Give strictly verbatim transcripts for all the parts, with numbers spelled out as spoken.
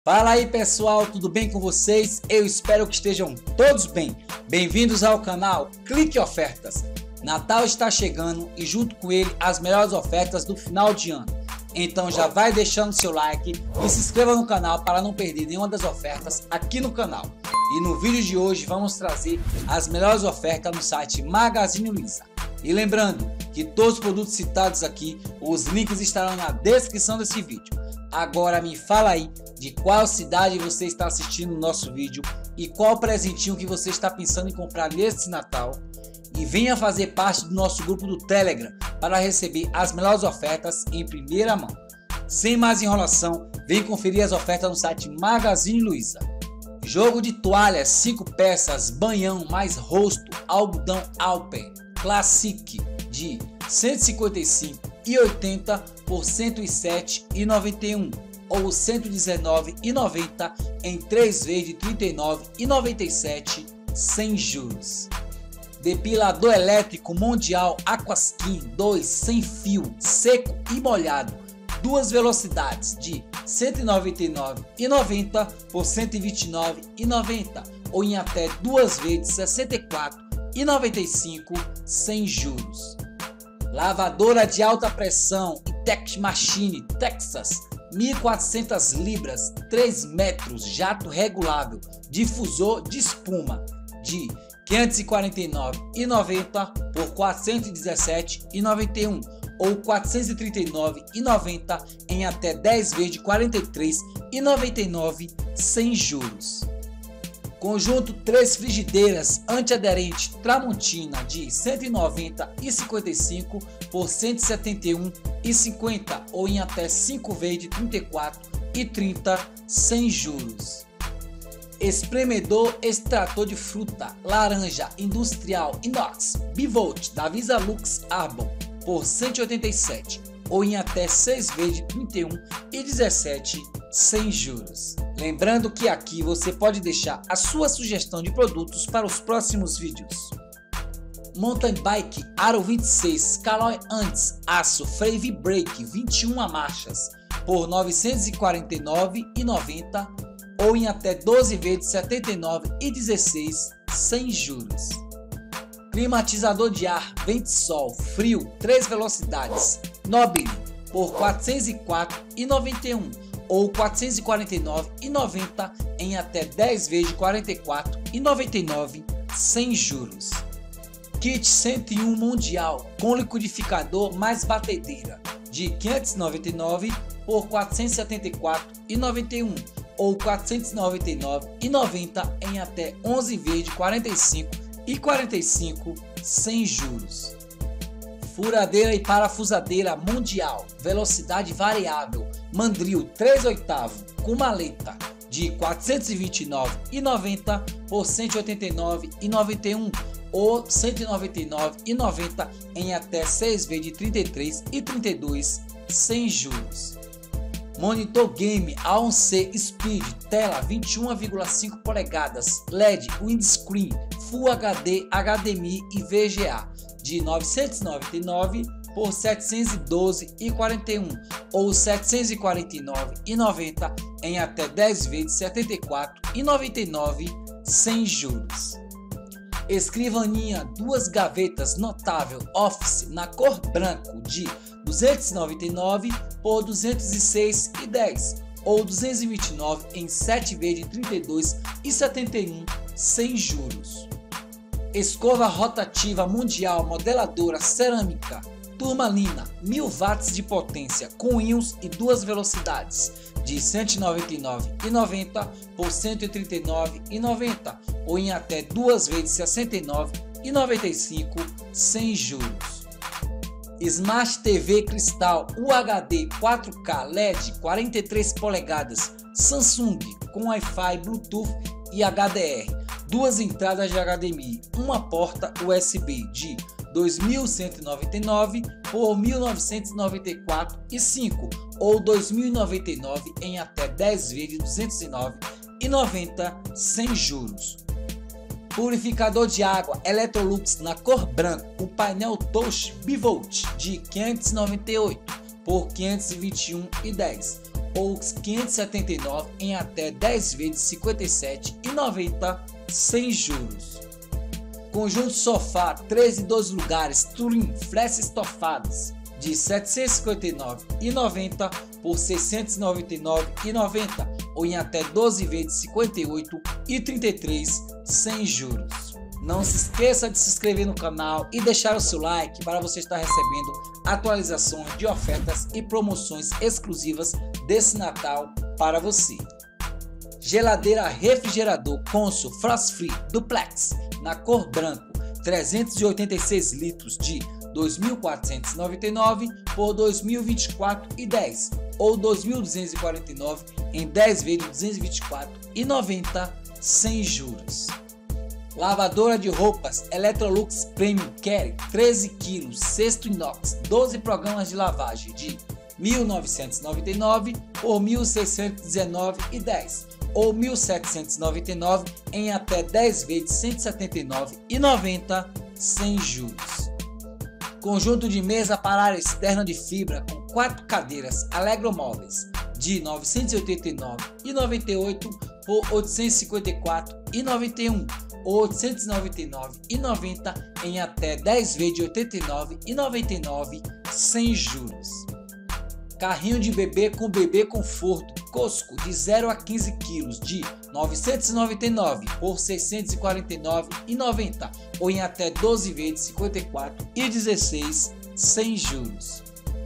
Fala aí pessoal, tudo bem com vocês? Eu espero que estejam todos bem. Bem-vindos ao canal Clique Ofertas. Natal está chegando e junto com ele as melhores ofertas do final de ano. Então já vai deixando seu like e se inscreva no canal para não perder nenhuma das ofertas aqui no canal. E no vídeo de hoje vamos trazer as melhores ofertas no site Magazine Luiza. E lembrando que todos os produtos citados aqui, os links estarão na descrição desse vídeo. Agora me fala aí de qual cidade você está assistindo o nosso vídeo e qual presentinho que você está pensando em comprar neste Natal. E venha fazer parte do nosso grupo do Telegram para receber as melhores ofertas em primeira mão. Sem mais enrolação, vem conferir as ofertas no site Magazine Luiza. Jogo de toalha cinco peças, banhão mais rosto, algodão Alpen Classic de cento e cinquenta e cinco reais e oitenta centavos por cento e sete reais e noventa e um centavos ou cento e dezenove reais e noventa centavos em três vezes de trinta e nove reais e noventa e sete centavos sem juros. Depilador elétrico Mundial Aquaskin dois sem fio, seco e molhado, duas velocidades de cento e noventa e nove reais e noventa centavos por cento e vinte e nove reais e noventa centavos ou em até duas vezes de sessenta e quatro reais e noventa e cinco centavos sem juros. Lavadora de alta pressão Tech Machine Texas mil e quatrocentas libras, três metros, jato regulável, difusor de espuma de quinhentos e quarenta e nove reais e noventa centavos por quatrocentos e dezessete reais e noventa e um centavos ou quatrocentos e trinta e nove reais e noventa centavos em até dez vezes de quarenta e três reais e noventa e nove centavos sem juros. Conjunto três frigideiras antiaderente Tramontina de cento e noventa reais e cinquenta e cinco centavos por cento e setenta e um reais e cinquenta centavos ou em até cinco vezes de trinta e quatro reais e trinta centavos sem juros. Espremedor extrator de fruta laranja industrial inox Bivolt da Visalux Arbon por cento e oitenta e sete reais ou em até seis vezes de trinta e um reais e dezessete centavos sem juros. Lembrando que aqui você pode deixar a sua sugestão de produtos para os próximos vídeos. Mountain Bike Aro vinte e seis Caloi Antes Aço Freio V-Brake vinte e uma marchas por novecentos e quarenta e nove reais e noventa centavos ou em até doze vezes de setenta e nove reais e dezesseis centavos sem juros. Climatizador de ar Ventesol Frio três velocidades Nobile por quatrocentos e quatro reais e noventa e um centavos ou quatrocentos e quarenta e nove reais e noventa centavos em até dez vezes de quarenta e quatro reais e noventa e nove centavos sem juros. Kit cento e um Mundial com liquidificador mais batedeira de quinhentos e noventa e nove reais por quatrocentos e setenta e quatro reais e noventa e um centavos ou quatrocentos e noventa e nove reais e noventa centavos em até onze vezes de quarenta e cinco reais e quarenta e cinco centavos sem juros. Furadeira e parafusadeira Mundial velocidade variável Mandril três oitavos com maleta de quatrocentos e vinte e nove reais e noventa centavos por cento e oitenta e nove reais e noventa e um centavos ou cento e noventa e nove reais e noventa centavos em até seis vezes de trinta e três reais e trinta e dois centavos sem juros. Monitor Game A um C Speed tela vinte e um vírgula cinco polegadas L E D Windscreen Full H D H D M I e V G A de novecentos e noventa e nove reais por setecentos e doze reais e quarenta e um centavos ou setecentos e quarenta e nove reais e noventa centavos em até dez vezes de setenta e quatro reais e noventa e nove centavos sem juros. Escrivaninha duas gavetas notável Office na cor branco de duzentos e noventa e nove reais por duzentos e seis reais e dez centavos ou duzentos e vinte e nove reais em sete vezes de trinta e dois reais e setenta e um centavos sem juros. Escova rotativa mundial modeladora cerâmica Turmalina mil watts de potência com íons e duas velocidades de cento e noventa e nove reais e noventa centavos por cento e trinta e nove reais e noventa centavos ou em até duas vezes de sessenta e nove reais e noventa e cinco centavos sem juros. Smart T V Cristal U H D quatro K L E D quarenta e três polegadas Samsung com Wi-Fi, Bluetooth e H D R, duas entradas de H D M I, uma porta U S B de dois mil cento e noventa e nove reais por mil novecentos e noventa e quatro reais e cinco centavos ou dois mil e noventa e nove reais em até dez vezes de duzentos e nove reais e noventa centavos sem juros. Purificador de água Electrolux na cor branca com painel touch Bivolt de quinhentos e noventa e oito reais por quinhentos e vinte e um reais e dez centavos ou quinhentos e setenta e nove em até dez vezes de cinquenta e sete reais e noventa centavos sem juros. Conjunto sofá três e dois lugares Twin Flex estofadas de setecentos e cinquenta e nove reais e noventa centavos por seiscentos e noventa e nove reais e noventa centavos ou em até doze vezes de cinquenta e oito reais e trinta e três centavos sem juros. Não se esqueça de se inscrever no canal e deixar o seu like para você estar recebendo atualizações de ofertas e promoções exclusivas desse Natal para você. Geladeira refrigerador Consul Frost Free Duplex na cor branco, trezentos e oitenta e seis litros de dois mil quatrocentos e noventa e nove reais por dois mil e vinte e quatro reais e dez centavos ou dois mil duzentos e quarenta e nove reais em dez vezes de duzentos e vinte e quatro reais e noventa centavos sem juros. Lavadora de roupas Electrolux Premium Carry treze quilos, cesto inox, doze programas de lavagem de mil novecentos e noventa e nove reais por mil seiscentos e dezenove reais e dez centavos ou mil setecentos e noventa e nove reais em até dez vezes de cento e setenta e nove reais e noventa centavos sem juros. Conjunto de mesa para área externa de fibra com quatro cadeiras Alegromóveis de novecentos e oitenta e nove reais e noventa e oito centavos por oitocentos e cinquenta e quatro reais e noventa e um centavos ou oitocentos e noventa e nove reais e noventa centavos em até dez vezes de oitenta e nove reais e noventa e nove centavos sem juros. Carrinho de bebê com bebê conforto Cosco de zero a quinze quilos de novecentos e noventa e nove reais por seiscentos e quarenta e nove reais e noventa centavos ou em até doze vezes de cinquenta e quatro reais e dezesseis centavos sem juros.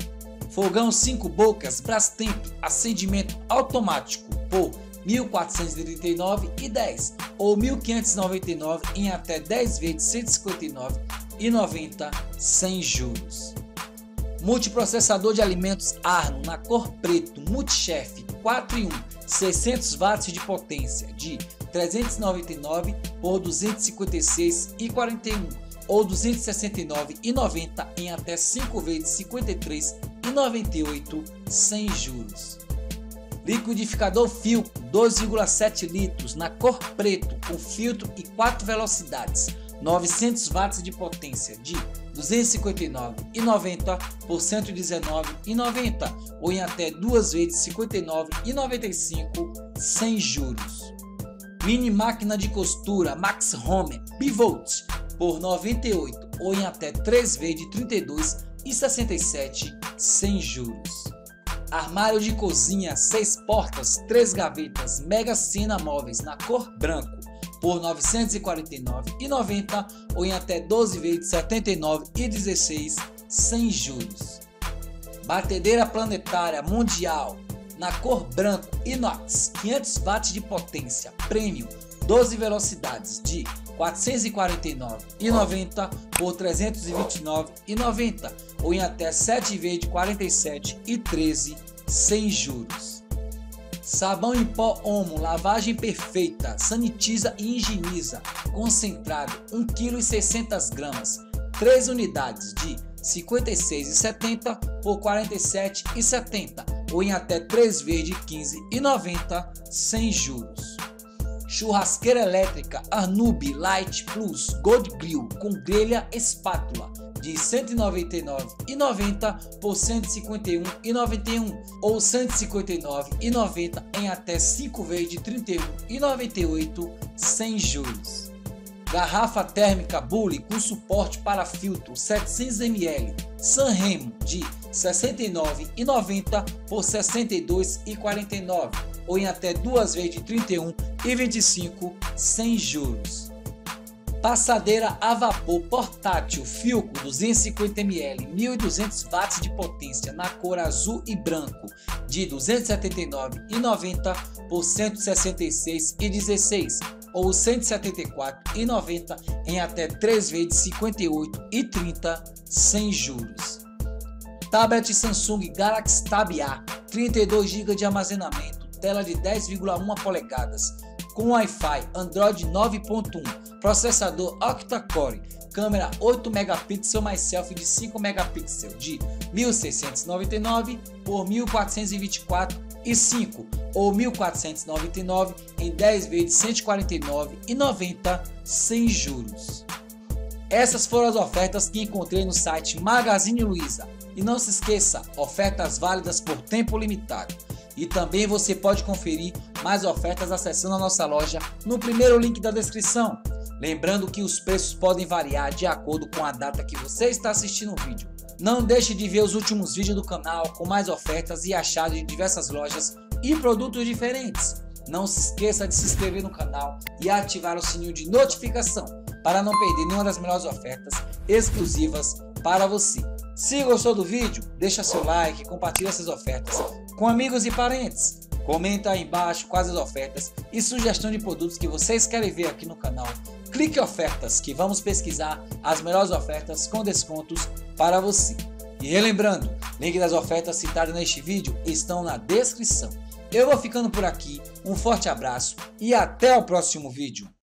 Fogão cinco bocas Brastemp acendimento automático por mil quatrocentos e trinta e nove reais e dez centavos ou mil quinhentos e noventa e nove reais em até dez vezes de cento e cinquenta e nove reais e noventa centavos sem juros. Multiprocessador de alimentos Arno na cor preto Multichef quatro em um seiscentos watts de potência de trezentos e noventa e nove reais por duzentos e cinquenta e seis reais e quarenta e um centavos ou duzentos e sessenta e nove reais e noventa centavos em até cinco vezes de cinquenta e três reais e noventa e oito centavos sem juros. Liquidificador Philco dois vírgula sete litros na cor preto com filtro e quatro velocidades, novecentos watts de potência de duzentos e cinquenta e nove reais e noventa centavos por cento e dezenove reais e noventa centavos ou em até duas vezes de cinquenta e nove reais e noventa e cinco centavos sem juros. Mini máquina de costura Max Home Bivolt por noventa e oito reais ou em até três vezes de trinta e dois reais e sessenta e sete centavos sem juros. Armário de cozinha seis portas, três gavetas Mega Sena Móveis na cor branco por novecentos e quarenta e nove reais e noventa centavos ou em até doze vezes de setenta e nove reais e dezesseis centavos sem juros. Batedeira planetária mundial na cor branco inox quinhentos watts de potência premium doze velocidades de quatrocentos e quarenta e nove reais e noventa centavos por trezentos e vinte e nove reais e noventa centavos ou em até sete vezes de quarenta e sete reais e treze centavos sem juros. Sabão em pó Omo lavagem perfeita sanitiza e higieniza concentrado um vírgula seiscentos gramas três unidades de cinquenta e seis reais e setenta centavos por quarenta e sete reais e setenta centavos ou em até três vezes de quinze reais e noventa centavos sem juros. Churrasqueira elétrica Arnube Light Plus Gold Grill com grelha espátula de cento e noventa e nove reais e noventa centavos por cento e cinquenta e um reais e noventa e um centavos ou cento e cinquenta e nove reais e noventa centavos em até cinco vezes de trinta e um reais e noventa e oito centavos sem juros. Garrafa térmica Bully com suporte para filtro setecentos mililitros Sanremo de sessenta e nove reais e noventa centavos por sessenta e dois reais e quarenta e nove centavos ou em até duas vezes de trinta e um reais e vinte e cinco centavos sem juros. Passadeira a vapor portátil Philco duzentos e cinquenta mililitros mil e duzentos watts de potência na cor azul e branco de duzentos e setenta e nove reais e noventa centavos por cento e sessenta e seis reais e dezesseis centavos ou cento e setenta e quatro reais e noventa centavos em até três vezes de cinquenta e oito reais e trinta centavos sem juros. Tablet Samsung Galaxy Tab A trinta e dois gigas de armazenamento, tela de dez vírgula um polegadas com Wi-Fi Android nove ponto um, processador octa-core, câmera oito megapixels mais selfie de cinco megapixels de mil seiscentos e noventa e nove reais por mil quatrocentos e vinte e quatro reais e cinco ou mil quatrocentos e noventa e nove reais em dez vezes de cento e quarenta e nove reais e noventa centavos sem juros. Essas foram as ofertas que encontrei no site Magazine Luiza. E não se esqueça, ofertas válidas por tempo limitado. E também você pode conferir mais ofertas acessando a nossa loja no primeiro link da descrição. Lembrando que os preços podem variar de acordo com a data que você está assistindo o vídeo. Não deixe de ver os últimos vídeos do canal com mais ofertas e achados de diversas lojas e produtos diferentes. Não se esqueça de se inscrever no canal e ativar o sininho de notificação para não perder nenhuma das melhores ofertas exclusivas para você. Se gostou do vídeo, deixa seu like e compartilha essas ofertas com amigos e parentes. Comenta aí embaixo quais as ofertas e sugestão de produtos que vocês querem ver aqui no canal. Clique em ofertas que vamos pesquisar as melhores ofertas com descontos para você. E relembrando, link das ofertas citadas neste vídeo estão na descrição. Eu vou ficando por aqui, um forte abraço e até o próximo vídeo.